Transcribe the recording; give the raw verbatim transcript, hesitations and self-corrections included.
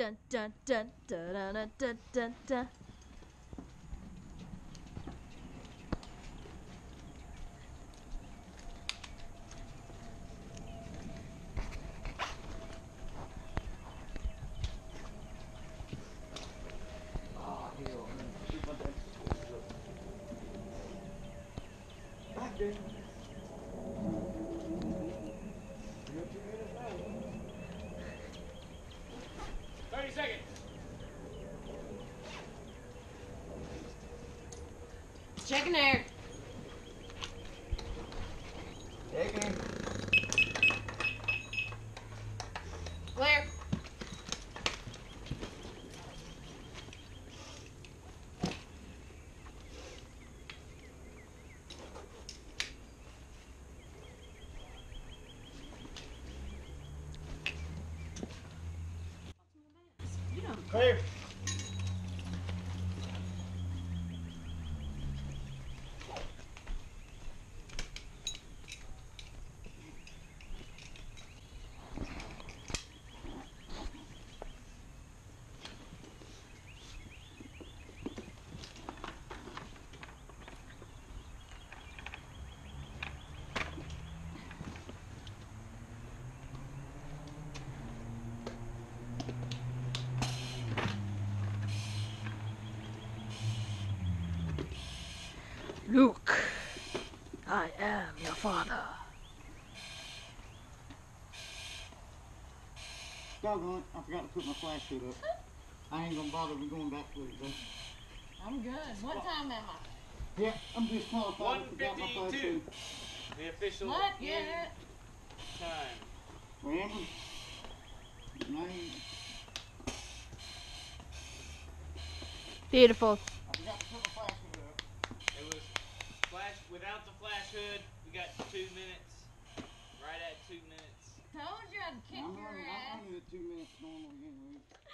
dun dun dun dun dun dun dun dun dun. Thirty seconds. Checking air. Checking. Clear. Clear. Luke, I am your father. Doggone it, I forgot to put my flash suit up. I ain't gonna bother with going back to it, though. I'm good. What time am I? Yeah, I'm disqualified. one I forgot my flash fifty-two. suit. The official What? end Yeah. time. Remember? Nine. Beautiful. I forgot to put my flash suit up. It was flash without the flash hood. We got two minutes. Right at two minutes. Told you I'd kick I'm your running, ass. I'm running at two minutes normally anyway.